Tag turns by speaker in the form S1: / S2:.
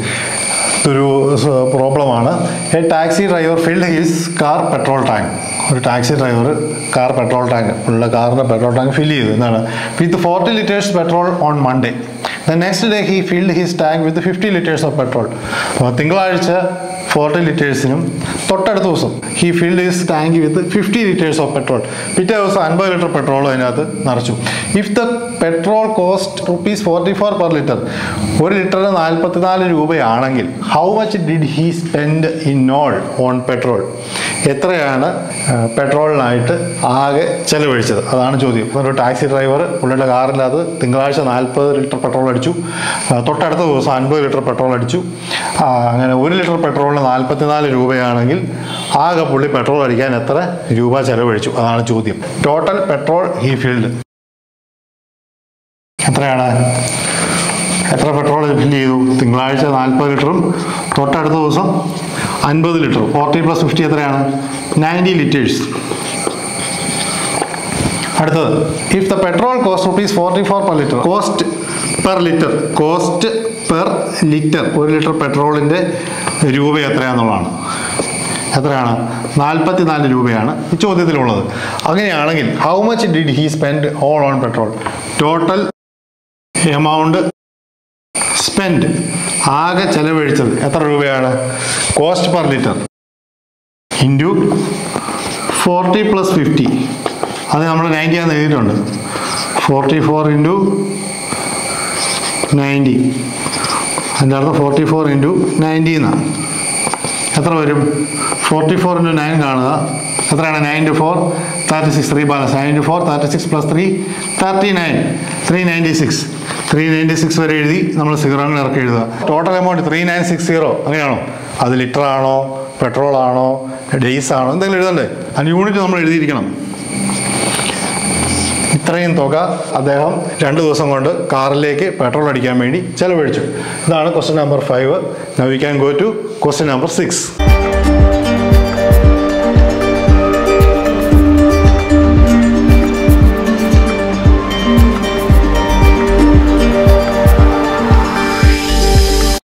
S1: ഒരു പ്രോബ്ലമാണ്. A taxi driver filled his car petrol tank. ഒരു taxi driver car petrol tank ഉള്ള കാറിൻ്റെ പെട്രോൾ ടാങ്ക് ഫില്ല് ചെയ്തു എന്നാണ് with 40 liters petrol on Monday. The next day he filled his tank with 50 liters of petrol. അപ്പോൾ തിങ്കളാഴ്ച 40 liters-നും തൊട്ടടുത്ത ദിവസം he filled his tank with 50 liters of petrol. പിറ്റേ ദിവസം 50 ലിറ്റർ പെട്രോൾ അതിനകത്ത് നിറച്ചു. If the petrol cost ₹44 per liter, ഒരു ലിറ്ററിന് 44 രൂപയാണെങ്കിൽ how much did he spend in all on petrol? എത്രയാണ് പെട്രോളിനായിട്ട് ആകെ ചെലവഴിച്ചത്? അതാണ് ചോദ്യം. ഒരു ടാക്സി ഡ്രൈവർ പുള്ളിയുടെ കാറിനകത്ത് തിങ്കളാഴ്ച 40 ലിറ്റർ പെട്രോൾ അടിച്ചു, തൊട്ടടുത്ത ദിവസം 50 ലിറ്റർ പെട്രോൾ അടിച്ചു. അങ്ങനെ 1 ലിറ്റർ പെട്രോളിന് 44 രൂപയാണെങ്കിൽ ആകെ പുള്ളി പെട്രോൾ അടിക്കാൻ എത്ര രൂപ ചെലവഴിച്ചു? അതാണ് ചോദ്യം. ടോട്ടൽ പെട്രോൾ ഹി ഫിൽഡ് എത്രയാണ്? എത്ര പെട്രോൾ ഫില്ല് ചെയ്തു? തിങ്കളാഴ്ച 40 ലിറ്ററും തൊട്ടടുത്ത ദിവസം 50 ലിറ്ററും. 40 + 50 എത്രയാണ്? 90 liters. അടുത്തത്, if the petrol cost ₹44 per liter, cost per litre, 1 litre പെട്രോളിൻ്റെ രൂപ എത്രയാണെന്നുള്ളതാണ്. എത്രയാണ്? 44 രൂപയാണ് ഈ ചോദ്യത്തിലുള്ളത്. അങ്ങനെയാണെങ്കിൽ how much did he spend all on petrol? Total amount spend, ആകെ ചെലവഴിച്ചത് എത്ര രൂപയാണ്? കോസ്റ്റ് പെർ ലിറ്റർ ഇൻറ്റു 40 + 50, അത് നമ്മൾ 90 ആണെന്ന് എഴുതിയിട്ടുണ്ട്. 44 × 90, അതിൻ്റെ അർത്ഥം 44 × 90 എന്നാണ്. എത്ര വരും? 44 × 9 കാണുക. എത്രയാണ്? 9 × 4 36, 3 ബാലൻസ്. 9 × 4 36 + 3 39, 396. 396 വരെ എഴുതി നമ്മൾ സീറോങ്ങൾ ഇറക്കി എഴുതുക. Total amount 3960. അങ്ങനെയാണോ? അത് ലിറ്റർ ആണോ, പെട്രോൾ ആണോ, ഡേയ്സ് ആണോ, എന്തെങ്കിലും എഴുതണ്ടേ? അതിന് യൂണിറ്റ് നമ്മൾ എഴുതിയിരിക്കണം. ഇത്രയും തുക അദ്ദേഹം 2 ദിവസം കൊണ്ട് കാറിലേക്ക് പെട്രോൾ അടിക്കാൻ വേണ്ടി ചെലവഴിച്ചു. ഇതാണ് question number 5. Now we can go to question number 6.